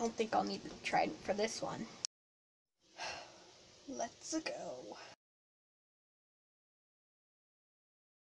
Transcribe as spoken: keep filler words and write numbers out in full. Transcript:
don't think I'll need the trident for this one. Let's go.